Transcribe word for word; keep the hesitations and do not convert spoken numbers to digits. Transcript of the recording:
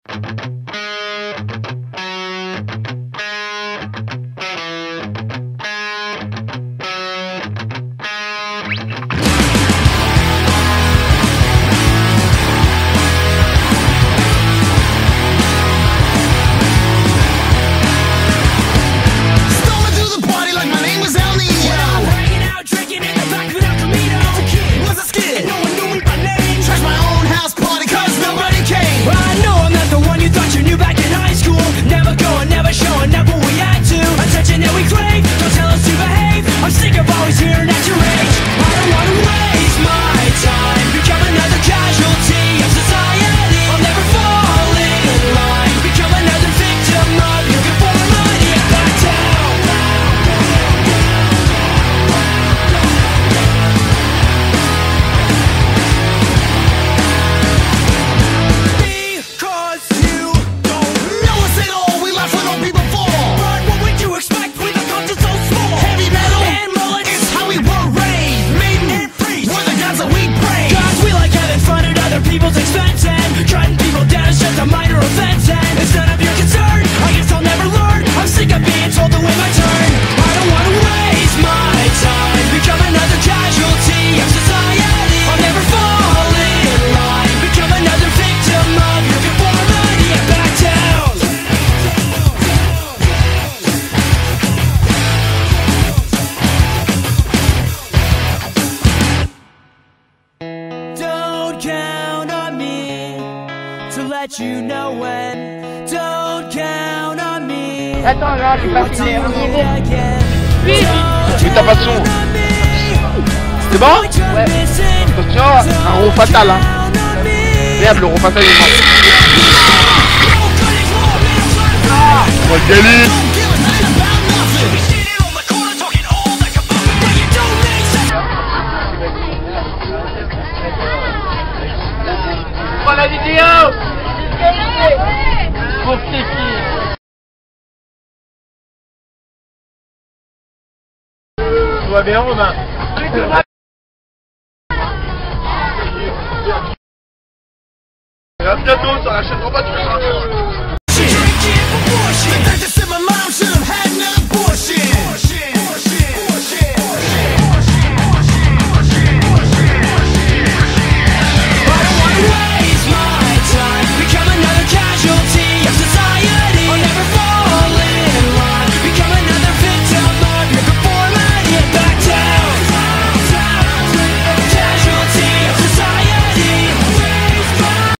You know when. Don't count on me. Attends, là, je vais pas filer. Oui. Mais t'as pas de son. C'est bon? Ouais. Attention, un roux fatal, hein. Merde, le roux fatal est mort. Ah, on va le gagner. Prends la vidéo. Pauvre Kiki. Tout va bien, Romain? À bientôt sur la chaîne Robot.